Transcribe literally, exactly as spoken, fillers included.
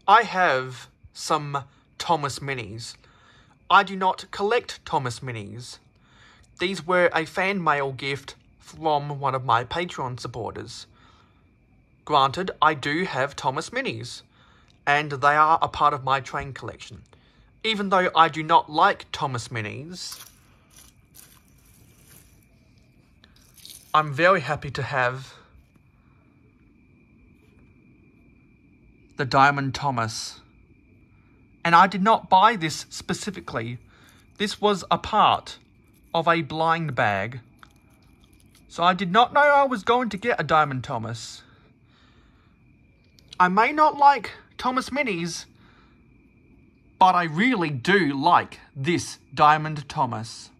I have some Thomas Minis. I do not collect Thomas Minis. These were a fan mail gift from one of my Patreon supporters. Granted, I do have Thomas Minis, and they are a part of my train collection. Even though I do not like Thomas Minis, I'm very happy to have the Diamond Thomas. And I did not buy this specifically. This was a part of a blind bag. So I did not know I was going to get a Diamond Thomas. I may not like Thomas Minis, but I really do like this Diamond Thomas.